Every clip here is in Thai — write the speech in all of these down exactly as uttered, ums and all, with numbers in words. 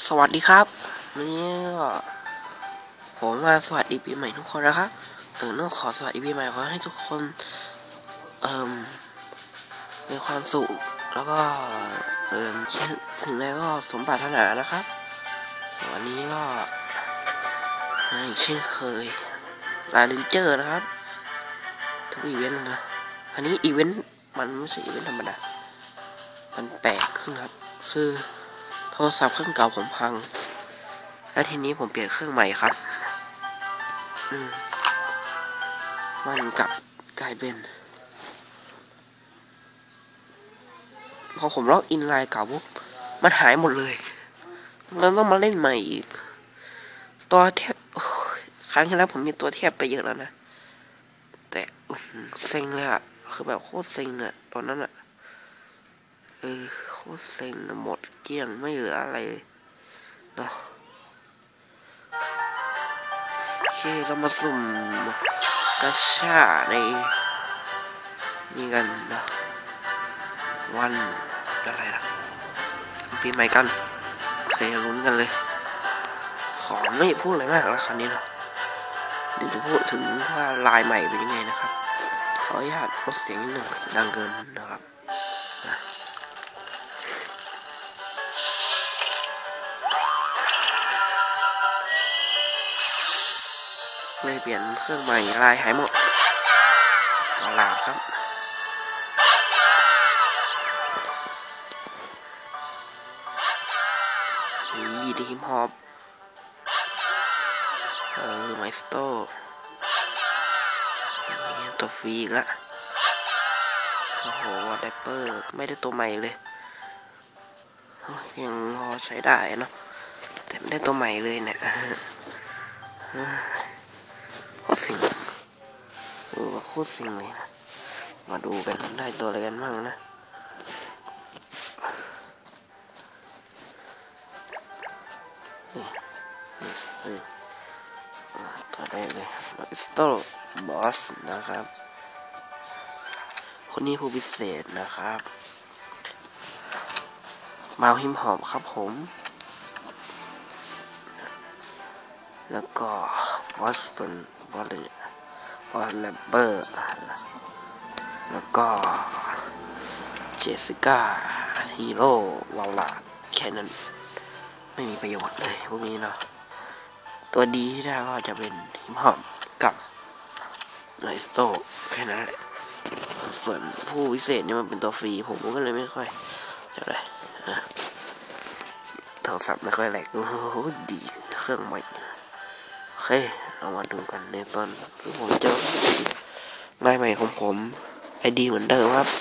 สวัสดีครับวันนี้ผมมาสวัสดีปีใหม่ทุกคนนะครับเออต้องขอสวัสดีปีใหม่ขอให้ทุกคนเอ่อมีความสุขแล้วก็เอ่อสิ่งใดก็สมปรารถนานะครับวันนี้ก็เช่นเคยลาเลนเจอร์นะครับทุกอีเวนต์นะอันนี้อีเวนต์มันไม่ใช่อีเวนต์ธรรมดามันแปลกขึ้นครับคือโทรศัพท์เครื่องเก่าผมพังและทีนี้ผมเปลี่ยนเครื่องใหม่ครับอืมมันกลับกลายเป็นพอผมล็อกอินไลน์เก่าปุ๊บมันหายหมดเลยแล้วต้องมาเล่นใหม่อีกตัวเทพครั้งที่แล้วผมมีตัวเทพไปเยอะแล้วนะแต่เซ็งเลยอะคือแบบโคตรเซ็งอะตอนนั้นอะเออโคตรเซ็งหมดเกลี้ยงไม่เหลืออะไรเนาะโอเคเรามาสุ่มกระชาในนี่กันนะวันอะไรล่ะปีใหม่กันเคยลุ้นกันเลยขอไม่พูดอะไรมากแล้วครั้งนี้เนาะเดี๋ยวจะพูดถึงว่าลายใหม่เป็นยังไงนะครับขออนุญาตลดเสียงนิดหนึ่งดังเกินนะครับไม่เปลี่ยนเครื่องใหม่ลายหายหมดลาบครับนี่ดีมฮอปเออไมสโตตัวฟรีอีกแล้วโอ้โหไดเปอร์ไม่ได้ตัวใหม่เลยยังพอใช้ได้เนาะแต่ไม่ได้ตัวใหม่เลยเนี่ยโคตรสิ่งเออโคตรสิ่งเลยนะมาดูกันได้ตัวอะไรกันบ้างนะตัวได้เลยมาสโตบอสนะครับคนนี้ผู้พิเศษนะครับมาหิมหอมครับผมแล้วก็บอสตันบอสเลยบอสแลมเบอร์แล้วก็เจสสิก้าฮีโร่วาวลาแค่นั้นไม่มีประโยชน์เลยพวกนี้เนาะตัวดีที่ได้ก็จะเป็นหิมหอมกับไนสโตแค่นั้นแหละส่วนผู้พิเศษนี่มันเป็นตัวฟรีผมก็เลยไม่ค่อยจะได้โทรศัพท์ไม่ค่อยแหลกโอ้โหดีเครื่องใหม่โอเคเรามาดูกันในตอนที่ผมเจอลายใหม่ของผมไอดีเหมือนเดิมครับ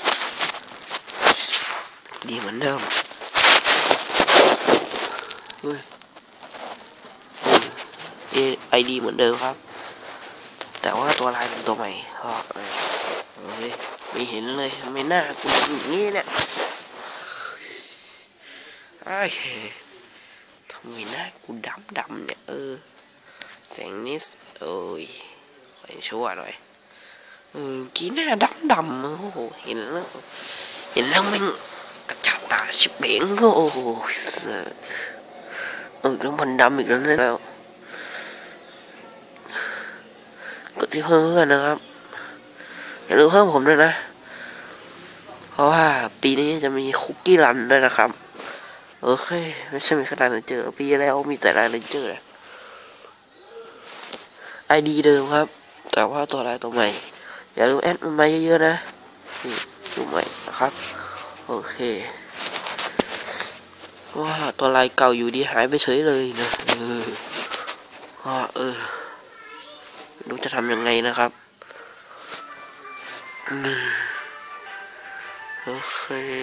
ดีเหมือนเดิมเฮ้ยไอดีเหมือนเดิมครับแต่ว่าตัวลายเป็นตัวใหม่ก็เฮ้ยไม่เห็นเลยทำไมหน้ากูอย่างนี้เนี่ยไอ้ทำไมหน้ากูดำดำเนี่ยเออแสงนิสโอ้ยขอชั่วหน่อยเออกี้หน้าดำดำโอ้โหเห็นแล้วเห็นแล้วมันกระจับตาชิบเบ้งก็โอ้โหเออแล้วมันดำอีกแล้วเนี่ยแล้วกดที่เพิ่มเพื่อนนะครับอย่าลืมเพิ่มผมด้วยนะเพราะว่าปีนี้จะมีคุกกี้รันด้วยนะครับโอเคไม่ใช่มีแค่รายเลนเจอร์ปีแล้วมีแต่รายเลนเจอร์ไอดีเดิมครับแต่ว่าตัวลายตัวใหม่อย่าลืมแอดมันมาเยอะๆนะนี่ตัวใหม่นะครับโอเคว่าตัวลายเก่าอยู่ดีหายไปเฉยเลยนะเออก็เออดูจะทำยังไงนะครับโอเค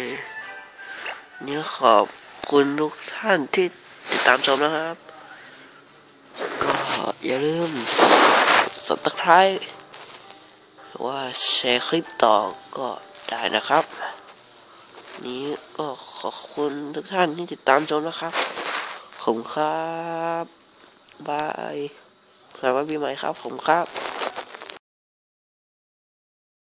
เนี่ยขอบคุณทุกท่านที่ติดตามชมนะครับก็อย่าลืม Subscribe หรือว่าแชร์คลิปต่อก็ได้นะครับนี้ก็ขอบคุณทุกท่านที่ติดตามชมนะครับขอบคุณครับบายสวัสดีปีใหม่ครับผมครับ